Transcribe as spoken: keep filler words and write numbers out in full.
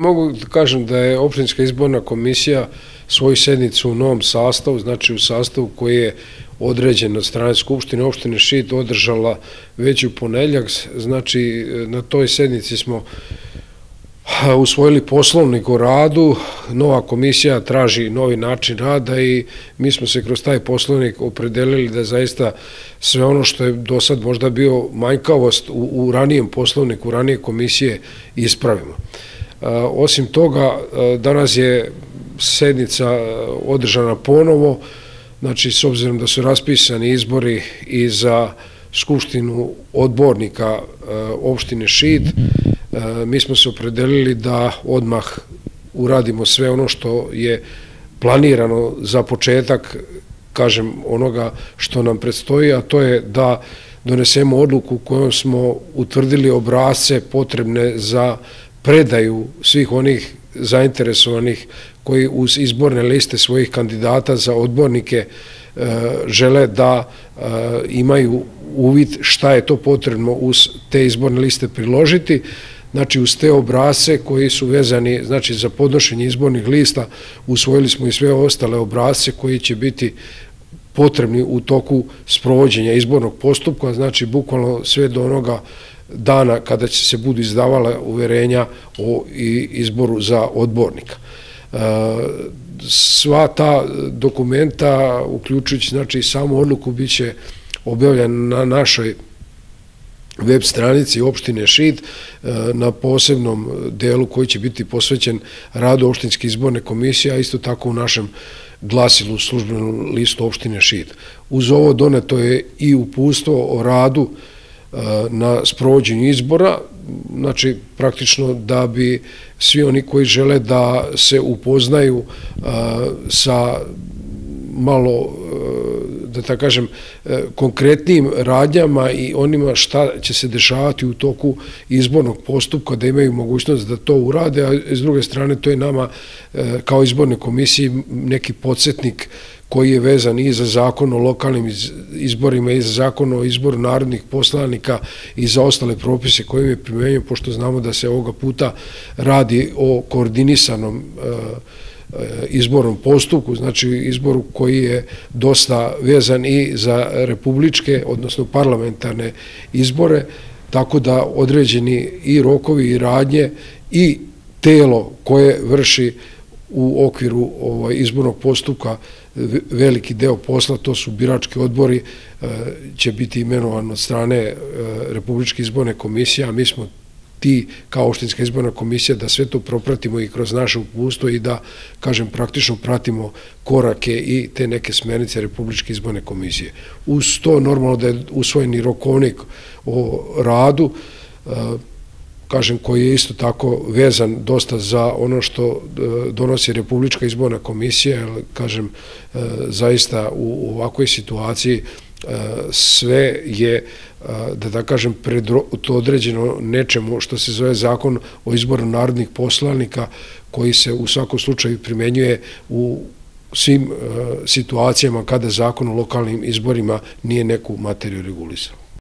Mogu da kažem da je opštinska izborna komisija svoju sednicu u novom sastavu, znači u sastavu koji je određen od strane Skupštine opštine Šid, održala već u ponedeljak. Znači na toj sednici smo usvojili poslovnik o radu, nova komisija traži novi način rada i mi smo se kroz taj poslovnik opredelili da zaista sve ono što je do sad možda bio manjkavost u, u ranijem poslovniku, ranije komisije ispravimo. Osim toga, danas je sednica održana ponovo, znači s obzirom da su raspisani izbori i za Skupštinu odbornika opštine Šid, mi smo se opredelili da odmah uradimo sve ono što je planirano za početak, kažem, onoga što nam predstoji, a to je da donesemo odluku kojom smo utvrdili obrasce potrebne za predaju svih onih zainteresovanih koji uz izborne liste svojih kandidata za odbornike žele da imaju uvid šta je to potrebno uz te izborne liste priložiti. Znači, uz te obrasce koji su vezani, znači, za podnošenje izbornih lista, usvojili smo i sve ostale obrasce koji će biti potrebni u toku sprovođenja izbornog postupka, znači, bukvalno sve do onoga dana kada će se budu izdavala uverenja o izboru za odbornika. Sva ta dokumenta, uključujući, znači, i samu odluku, bit će objavljena na našoj web stranici opštine Šid na posebnom delu koji će biti posvećen radu opštinske izborne komisije, a isto tako u našem glasilu, službenom listu opštine Šid. Uz ovo doneto je i uputstvo o radu na sprovođenju izbora, znači praktično da bi svi oni koji žele da se upoznaju sa malo, da tako kažem, konkretnim radnjama i onima šta će se dešavati u toku izbornog postupka, da imaju mogućnost da to urade, a s druge strane to je nama kao izborne komisiji neki podsjetnik koji je vezan i za zakon o lokalnim izborima i za zakon o izboru narodnih poslanika i za ostale propise koje mi primenjujemo, pošto znamo da se ovoga puta radi o koordinisanom izbornom postupku, znači izboru koji je dosta vezan i za republičke, odnosno parlamentarne izbore, tako da određeni i rokovi i radnje i telo koje vrši u okviru izbornog postupka veliki deo posla, to su birački odbori, će biti imenovan od strane Republičke izborne komisije, a mi smo ti kao opštinska izborna komisija da sve to propratimo i kroz naše uputstvo i da, kažem, praktično pratimo korake i te neke smernice Republičke izborne komisije. Uz to normalno da je usvojen i rokovnik o radu, kažem, koji je isto tako vezan dosta za ono što donosi Republička izborna komisija, jer, kažem, zaista u ovakvoj situaciji sve je, da da kažem, predodređeno nečemu što se zove zakon o izboru narodnih poslanika, koji se u svakom slučaju primenjuje u svim situacijama kada zakon o lokalnim izborima nije neku materiju regulisao.